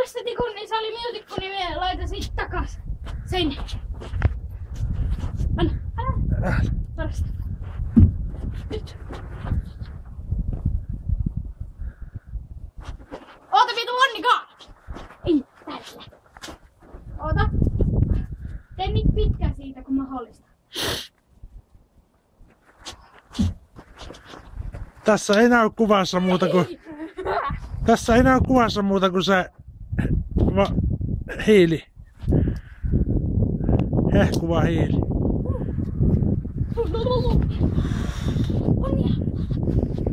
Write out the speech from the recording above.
sitä tikun, niin se oli minun tikku, niin minä laitan siitä takas. Sen. Anna. Tarasta. Nyt. Oota vitu Onnikaan! Ei, tällä. Oota. Tee niin pitkä siitä kuin mahdollista. Tässä ei näy kuvassa muuta kuin... Tässä ei näy kuvassa muuta kuin se... hiili. Hehkuva hiili. Onnia.